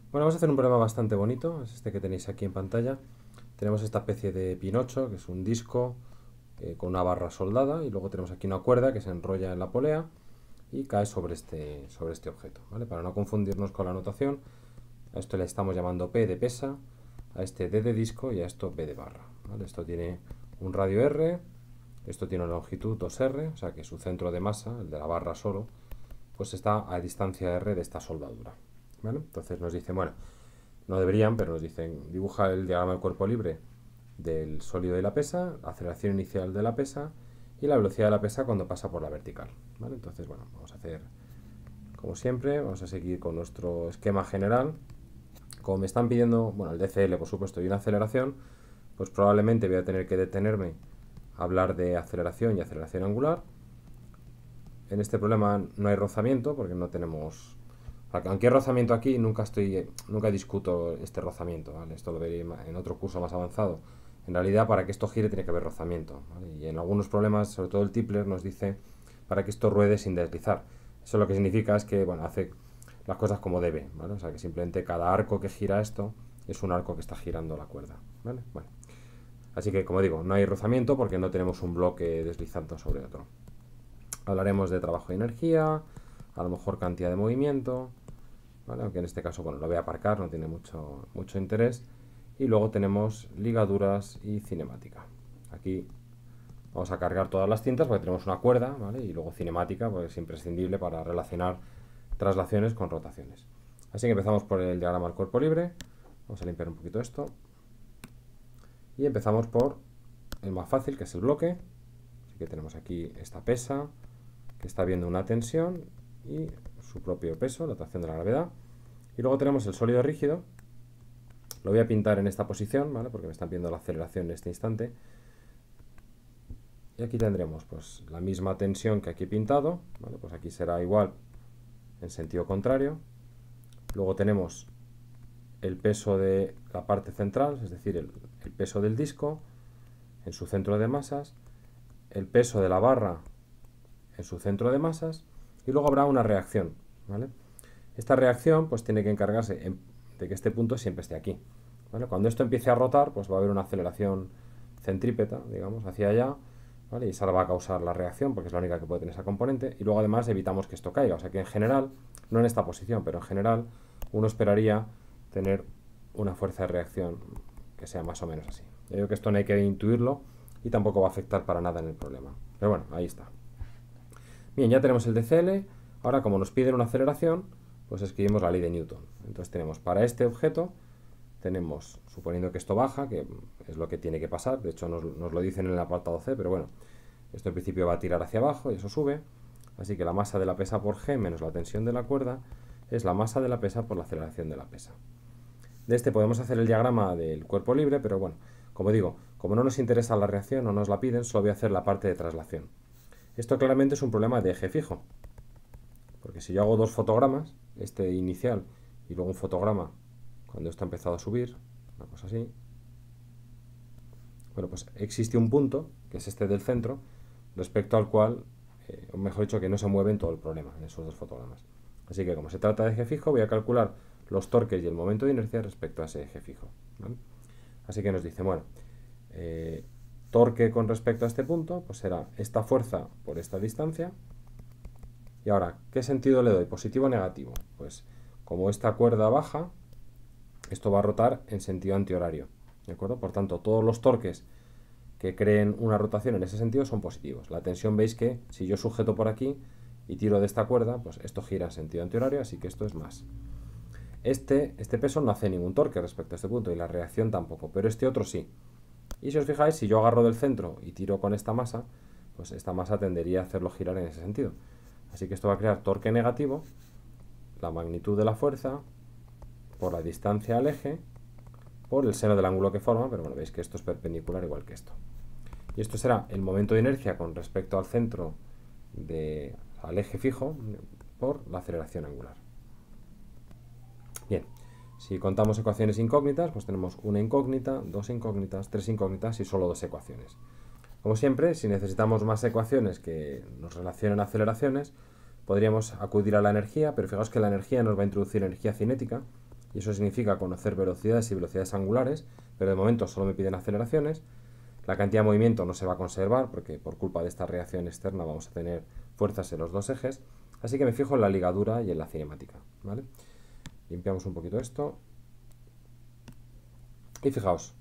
Bueno, vamos a hacer un problema bastante bonito, es este que tenéis aquí en pantalla. Tenemos esta especie de pinocho, que es un disco con una barra soldada, y luego tenemos aquí una cuerda que se enrolla en la polea y cae sobre este objeto, ¿vale? Para no confundirnos con la notación, a esto le estamos llamando P de pesa, a este D de disco y a esto B de barra, ¿vale? Esto tiene un radio R, esto tiene una longitud 2R, o sea que su centro de masa, el de la barra solo, pues está a distancia R de esta soldadura, ¿vale? Entonces nos dicen, bueno, no deberían, pero nos dicen, dibuja el diagrama del cuerpo libre del sólido y la pesa, la aceleración inicial de la pesa y la velocidad de la pesa cuando pasa por la vertical, ¿vale? Entonces, bueno, vamos a hacer, como siempre, vamos a seguir con nuestro esquema general. Como me están pidiendo, bueno, el DCL, por supuesto, y una aceleración, pues probablemente voy a tener que detenerme a hablar de aceleración y aceleración angular. En este problema no hay rozamiento porque no tenemos... Aunque hay rozamiento aquí, nunca discuto este rozamiento, ¿vale? Esto lo veré en otro curso más avanzado. En realidad, para que esto gire tiene que haber rozamiento, ¿vale? Y en algunos problemas, sobre todo el Tipler, nos dice para que esto ruede sin deslizar. Eso lo que significa es que, bueno, hace las cosas como debe, ¿vale? O sea, que simplemente cada arco que gira esto es un arco que está girando la cuerda, ¿vale? Bueno, así que, como digo, no hay rozamiento porque no tenemos un bloque deslizando sobre otro. Hablaremos de trabajo de energía, a lo mejor cantidad de movimiento, ¿vale? Aunque en este caso, bueno, lo voy a aparcar, no tiene mucho interés. Y luego tenemos ligaduras y cinemática. Aquí vamos a cargar todas las cintas porque tenemos una cuerda, ¿vale? Y luego cinemática, pues es imprescindible para relacionar traslaciones con rotaciones. Así que empezamos por el diagrama del cuerpo libre. Vamos a limpiar un poquito esto. Y empezamos por el más fácil, que es el bloque. Así que tenemos aquí esta pesa, que está viendo una tensión y su propio peso, la atracción de la gravedad. Y luego tenemos el sólido rígido. Lo voy a pintar en esta posición, ¿vale? Porque me están viendo la aceleración en este instante. Y aquí tendremos pues la misma tensión que aquí he pintado, ¿vale? Pues aquí será igual en sentido contrario. Luego tenemos el peso de la parte central, es decir, el peso del disco en su centro de masas, el peso de la barra en su centro de masas, y luego habrá una reacción, ¿vale? Esta reacción pues tiene que encargarse de que este punto siempre esté aquí, ¿vale? Cuando esto empiece a rotar, pues va a haber una aceleración centrípeta, digamos, hacia allá, ¿vale? Y esa va a causar la reacción porque es la única que puede tener esa componente, y luego además evitamos que esto caiga, o sea que en general, no en esta posición, pero en general uno esperaría tener una fuerza de reacción que sea más o menos así. Yo digo que esto no hay que intuirlo y tampoco va a afectar para nada en el problema, pero bueno, ahí está. Bien, ya tenemos el DCL. Ahora, como nos piden una aceleración, pues escribimos la ley de Newton. Entonces tenemos para este objeto, tenemos, suponiendo que esto baja, que es lo que tiene que pasar, de hecho nos lo dicen en el apartado C, pero bueno, esto en principio va a tirar hacia abajo y eso sube, así que la masa de la pesa por G menos la tensión de la cuerda es la masa de la pesa por la aceleración de la pesa. De este podemos hacer el diagrama del cuerpo libre, pero bueno, como digo, como no nos interesa la reacción o nos la piden, solo voy a hacer la parte de traslación. Esto claramente es un problema de eje fijo, porque si yo hago dos fotogramas, este inicial y luego un fotograma cuando esto ha empezado a subir, una cosa así, bueno, pues existe un punto, que es este del centro, respecto al cual, o mejor dicho, que no se mueve en todo el problema, en esos dos fotogramas. Así que como se trata de eje fijo, voy a calcular los torques y el momento de inercia respecto a ese eje fijo, ¿vale? Así que nos dice, bueno, torque con respecto a este punto, pues será esta fuerza por esta distancia. Y ahora, ¿qué sentido le doy? ¿Positivo o negativo? Pues como esta cuerda baja, esto va a rotar en sentido antihorario, ¿de acuerdo? Por tanto, todos los torques que creen una rotación en ese sentido son positivos. La tensión, veis que si yo sujeto por aquí y tiro de esta cuerda, pues esto gira en sentido antihorario, así que esto es más. Este peso no hace ningún torque respecto a este punto y la reacción tampoco, pero este otro sí. Y si os fijáis, si yo agarro del centro y tiro con esta masa, pues esta masa tendería a hacerlo girar en ese sentido. Así que esto va a crear torque negativo, la magnitud de la fuerza, por la distancia al eje, por el seno del ángulo que forma, pero bueno, veis que esto es perpendicular igual que esto. Y esto será el momento de inercia con respecto al centro, al eje fijo, por la aceleración angular. Bien, si contamos ecuaciones incógnitas, pues tenemos una incógnita, dos incógnitas, tres incógnitas y solo dos ecuaciones. Como siempre, si necesitamos más ecuaciones que nos relacionen aceleraciones, podríamos acudir a la energía, pero fijaos que la energía nos va a introducir energía cinética, y eso significa conocer velocidades y velocidades angulares, pero de momento solo me piden aceleraciones. La cantidad de movimiento no se va a conservar porque por culpa de esta reacción externa vamos a tener fuerzas en los dos ejes, así que me fijo en la ligadura y en la cinemática, ¿vale? Limpiamos un poquito esto y fijaos,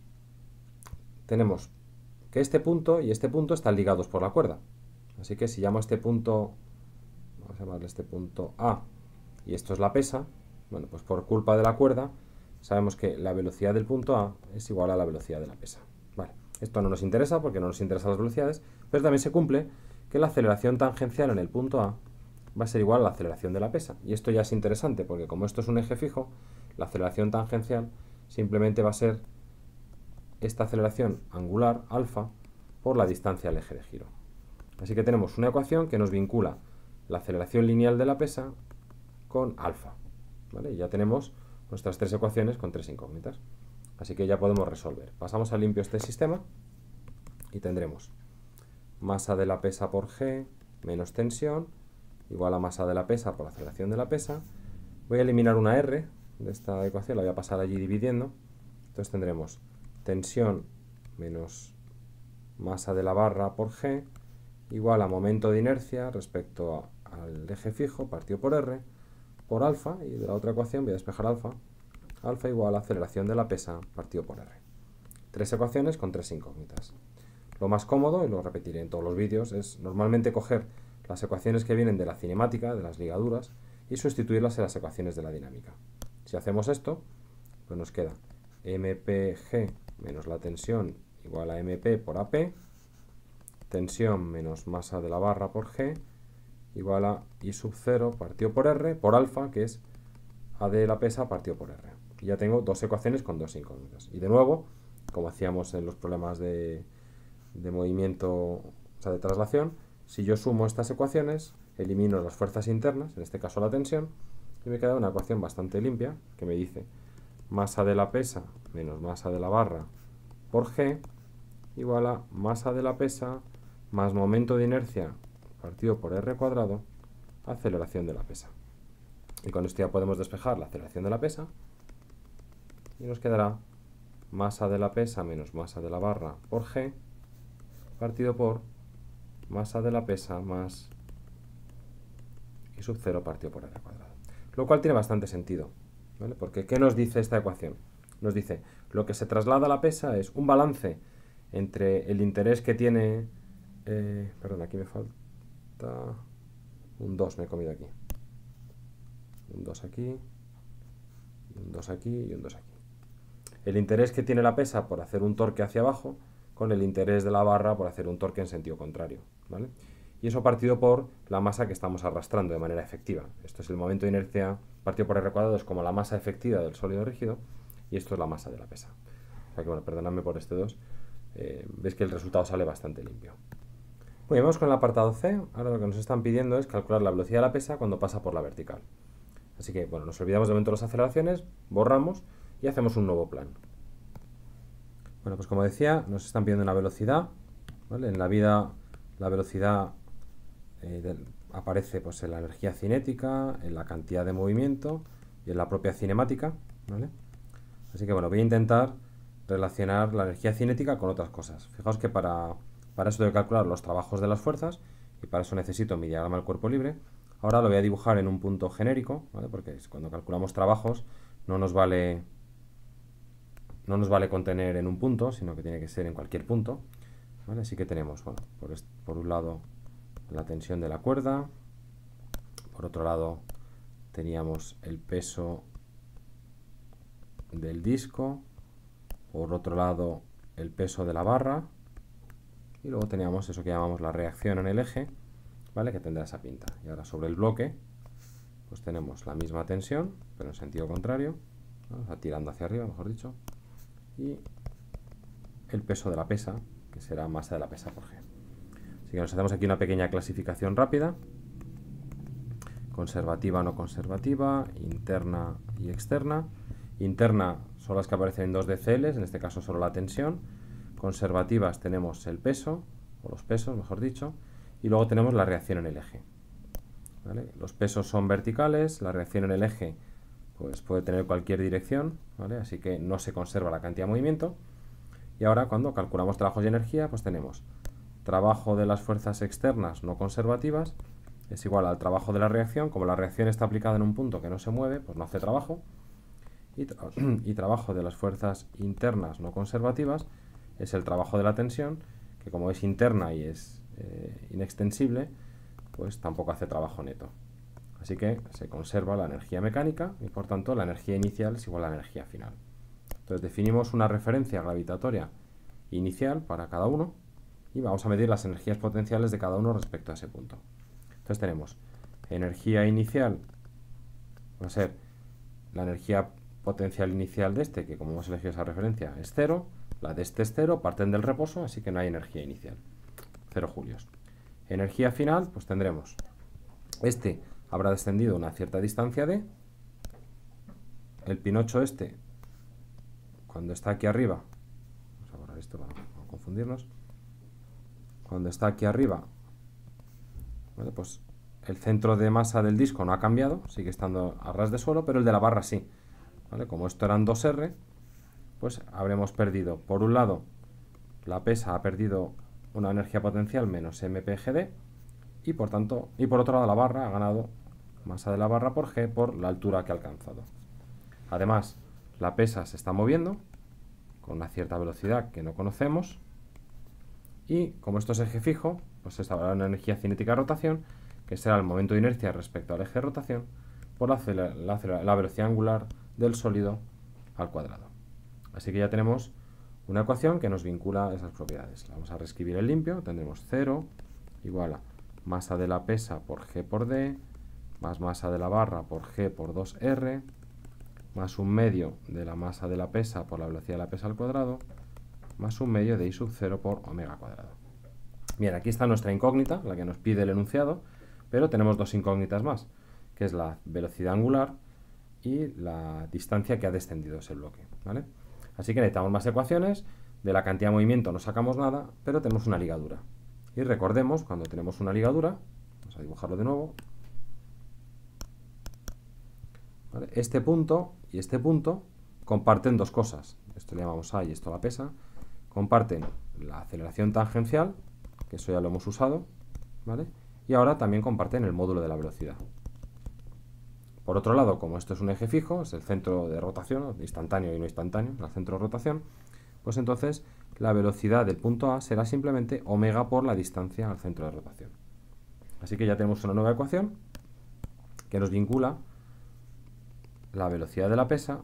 tenemos que este punto y este punto están ligados por la cuerda, así que si llamo a este punto, vamos a llamarle este punto A, y esto es la pesa, bueno, pues por culpa de la cuerda sabemos que la velocidad del punto A es igual a la velocidad de la pesa. Vale, esto no nos interesa porque no nos interesan las velocidades, pero también se cumple que la aceleración tangencial en el punto A va a ser igual a la aceleración de la pesa. Y esto ya es interesante porque como esto es un eje fijo, la aceleración tangencial simplemente va a ser esta aceleración angular, alfa, por la distancia al eje de giro. Así que tenemos una ecuación que nos vincula la aceleración lineal de la pesa con alfa, ¿vale? Y ya tenemos nuestras tres ecuaciones con tres incógnitas. Así que ya podemos resolver. Pasamos a limpio este sistema y tendremos masa de la pesa por G menos tensión igual a masa de la pesa por aceleración de la pesa. Voy a eliminar una R de esta ecuación, la voy a pasar allí dividiendo. Entonces tendremos tensión menos masa de la barra por G igual a momento de inercia respecto al eje fijo partido por R por alfa, y de la otra ecuación voy a despejar alfa, alfa igual a aceleración de la pesa partido por R. Tres ecuaciones con tres incógnitas. Lo más cómodo, y lo repetiré en todos los vídeos, es normalmente coger las ecuaciones que vienen de la cinemática, de las ligaduras, y sustituirlas en las ecuaciones de la dinámica. Si hacemos esto, pues nos queda mpg menos la tensión igual a mp por ap, tensión menos masa de la barra por g igual a I sub 0 partido por R por alfa, que es A de la pesa partido por R. Y ya tengo dos ecuaciones con dos incógnitas. Y de nuevo, como hacíamos en los problemas de movimiento, o sea, de traslación, si yo sumo estas ecuaciones, elimino las fuerzas internas, en este caso la tensión, y me queda una ecuación bastante limpia, que me dice masa de la pesa menos masa de la barra por G igual a masa de la pesa más momento de inercia partido por R cuadrado, aceleración de la pesa. Y con esto ya podemos despejar la aceleración de la pesa y nos quedará masa de la pesa menos masa de la barra por G partido por masa de la pesa más I sub 0 partido por R cuadrado. Lo cual tiene bastante sentido, ¿vale? Porque ¿qué nos dice esta ecuación? Nos dice, lo que se traslada a la pesa es un balance entre el interés que tiene... perdón, aquí me falta... un 2 me he comido aquí. Un 2 aquí, un 2 aquí y un 2 aquí. El interés que tiene la pesa por hacer un torque hacia abajo con el interés de la barra por hacer un torque en sentido contrario, ¿vale? Y eso partido por la masa que estamos arrastrando de manera efectiva. Esto es el momento de inercia partido por R cuadrado, es como la masa efectiva del sólido rígido, y esto es la masa de la pesa. O sea que, bueno, perdonadme por este 2. Veis que el resultado sale bastante limpio. Muy bien, vamos con el apartado C. Ahora lo que nos están pidiendo es calcular la velocidad de la pesa cuando pasa por la vertical. Así que, bueno, nos olvidamos de momento de las aceleraciones, borramos y hacemos un nuevo plan. Bueno, pues como decía, nos están pidiendo una velocidad, ¿vale? En la vida la velocidad aparece pues, en la energía cinética, en la cantidad de movimiento y en la propia cinemática, ¿vale? Así que, bueno, voy a intentar relacionar la energía cinética con otras cosas. Fijaos que para eso tengo que calcular los trabajos de las fuerzas y para eso necesito mi diagrama del cuerpo libre. Ahora lo voy a dibujar en un punto genérico, ¿vale? Porque cuando calculamos trabajos no nos vale contener en un punto, sino que tiene que ser en cualquier punto, ¿vale? Así que tenemos, bueno, por un lado la tensión de la cuerda, por otro lado teníamos el peso del disco, por otro lado el peso de la barra, y luego teníamos eso que llamamos la reacción en el eje, ¿vale? Que tendrá esa pinta. Y ahora sobre el bloque pues tenemos la misma tensión, pero en sentido contrario, ¿no? O sea, tirando hacia arriba, mejor dicho, y el peso de la pesa, que será masa de la pesa por G. Así que nos hacemos aquí una pequeña clasificación rápida: conservativa, no conservativa, interna y externa. Interna son las que aparecen en 2 decls, en este caso solo la tensión. Conservativas tenemos el peso, o los pesos, mejor dicho, y luego tenemos la reacción en el eje, ¿vale? Los pesos son verticales, la reacción en el eje pues puede tener cualquier dirección, ¿vale? Así que no se conserva la cantidad de movimiento. Y ahora cuando calculamos trabajos y energía, pues tenemos trabajo de las fuerzas externas no conservativas es igual al trabajo de la reacción. Como la reacción está aplicada en un punto que no se mueve, pues no hace trabajo. Y trabajo de las fuerzas internas no conservativas es el trabajo de la tensión, que como es interna y es inextensible, pues tampoco hace trabajo neto. Así que se conserva la energía mecánica y por tanto la energía inicial es igual a la energía final. Entonces definimos una referencia gravitatoria inicial para cada uno y vamos a medir las energías potenciales de cada uno respecto a ese punto. Entonces tenemos energía inicial, va a ser la energía potencial inicial de este, que como hemos elegido esa referencia es 0, la de este es 0, parten del reposo, así que no hay energía inicial, 0 julios. Energía final, pues tendremos, este habrá descendido una cierta distancia d, el pinocho este, cuando está aquí arriba, vamos a borrar esto para no confundirnos, cuando está aquí arriba, ¿vale? Pues el centro de masa del disco no ha cambiado, sigue estando a ras de suelo, pero el de la barra sí, ¿vale? Como esto eran 2R, pues habremos perdido, por un lado, la pesa ha perdido una energía potencial menos mpgd, y por otro lado la barra ha ganado masa de la barra por g por la altura que ha alcanzado. Además, la pesa se está moviendo con una cierta velocidad que no conocemos, y como esto es eje fijo, pues esta habrá una energía cinética de rotación, que será el momento de inercia respecto al eje de rotación, por la velocidad angular del sólido al cuadrado. Así que ya tenemos una ecuación que nos vincula esas propiedades. La vamos a reescribir en limpio. Tendremos 0 igual a masa de la pesa por g por d, más masa de la barra por g por 2r, más un medio de la masa de la pesa por la velocidad de la pesa al cuadrado, más un medio de I sub 0 por omega cuadrado. Bien, aquí está nuestra incógnita, la que nos pide el enunciado, pero tenemos dos incógnitas más, que es la velocidad angular y la distancia que ha descendido ese bloque, ¿vale? Así que necesitamos más ecuaciones. De la cantidad de movimiento no sacamos nada, pero tenemos una ligadura. Y recordemos, cuando tenemos una ligadura, vamos a dibujarlo de nuevo, ¿vale? Este punto y este punto comparten dos cosas. Esto le llamamos A y esto la pesa. Comparten la aceleración tangencial, que eso ya lo hemos usado, ¿vale? Y ahora también comparten el módulo de la velocidad. Por otro lado, como esto es un eje fijo, es el centro de rotación, instantáneo y no instantáneo, el centro de rotación, pues entonces la velocidad del punto A será simplemente omega por la distancia al centro de rotación. Así que ya tenemos una nueva ecuación que nos vincula la velocidad de la pesa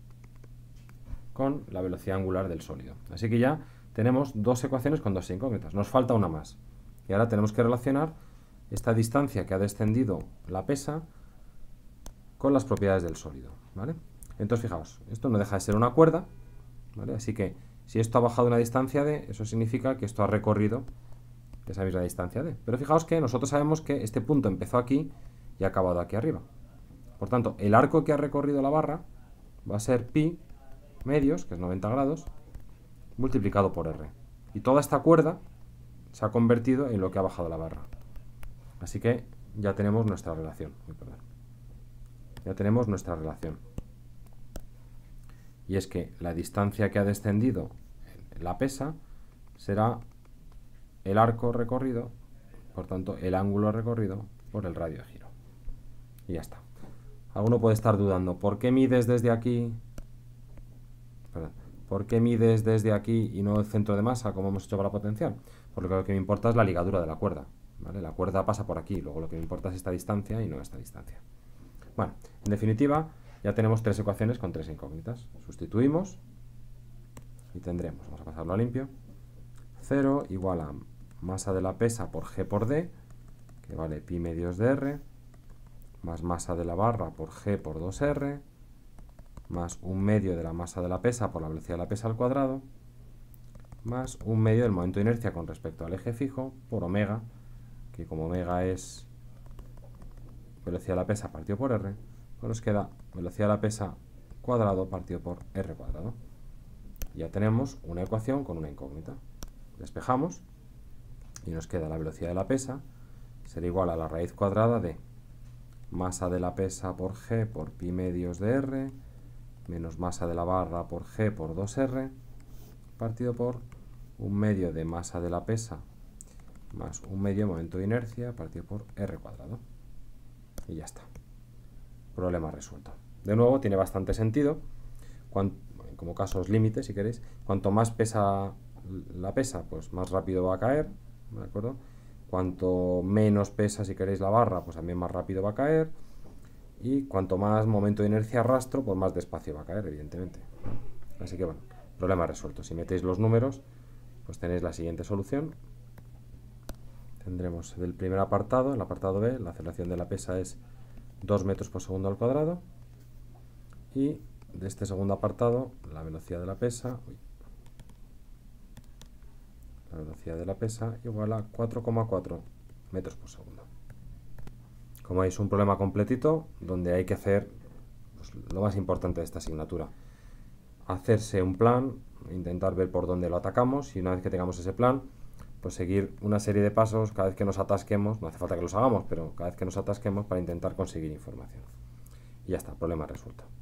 con la velocidad angular del sólido. Así que ya tenemos dos ecuaciones con dos incógnitas. Nos falta una más. Y ahora tenemos que relacionar esta distancia que ha descendido la pesa con las propiedades del sólido, ¿vale? Entonces, fijaos, esto no deja de ser una cuerda, ¿vale? Así que si esto ha bajado una distancia d, eso significa que esto ha recorrido esa misma distancia d. Pero fijaos que nosotros sabemos que este punto empezó aquí y ha acabado aquí arriba. Por tanto, el arco que ha recorrido la barra va a ser pi medios, que es 90 grados, multiplicado por r. Y toda esta cuerda se ha convertido en lo que ha bajado la barra. Así que ya tenemos nuestra relación. Ya tenemos nuestra relación. Y es que la distancia que ha descendido la pesa será el arco recorrido, por tanto el ángulo recorrido por el radio de giro. Y ya está. Alguno puede estar dudando, ¿por qué mides desde aquí? Perdón, ¿por qué mides desde aquí y no el centro de masa como hemos hecho para la potencial? Porque lo que me importa es la ligadura de la cuerda, ¿vale? La cuerda pasa por aquí, luego lo que me importa es esta distancia y no esta distancia. Bueno, en definitiva, ya tenemos tres ecuaciones con tres incógnitas. Sustituimos y tendremos, vamos a pasarlo a limpio, 0 igual a masa de la pesa por g por d, que vale pi medios de r, más masa de la barra por g por 2r, más un medio de la masa de la pesa por la velocidad de la pesa al cuadrado, más un medio del momento de inercia con respecto al eje fijo por omega, que como omega es velocidad de la pesa partido por r, pues nos queda velocidad de la pesa cuadrado partido por r cuadrado. Ya tenemos una ecuación con una incógnita. Despejamos y nos queda la velocidad de la pesa será igual a la raíz cuadrada de masa de la pesa por G por pi medios de R, menos masa de la barra por G por 2R, partido por 1/2 de masa de la pesa más 1/2 momento de inercia partido por R cuadrado. Y ya está. Problema resuelto. De nuevo, tiene bastante sentido, como casos límites, si queréis. Cuanto más pesa la pesa, pues más rápido va a caer, ¿de acuerdo? Cuanto menos pesa, si queréis, la barra, pues también más rápido va a caer. Y cuanto más momento de inercia arrastro, pues más despacio va a caer, evidentemente. Así que bueno, problema resuelto. Si metéis los números, pues tenéis la siguiente solución. Tendremos del primer apartado, el apartado B, la aceleración de la pesa es 2 metros por segundo al cuadrado. Y de este segundo apartado, la velocidad de la pesa, igual a 4,4 metros por segundo. Como veis, un problema completito donde hay que hacer pues, lo más importante de esta asignatura. Hacerse un plan, intentar ver por dónde lo atacamos y una vez que tengamos ese plan, pues seguir una serie de pasos cada vez que nos atasquemos, no hace falta que los hagamos, pero cada vez que nos atasquemos para intentar conseguir información. Y ya está, problema resuelto.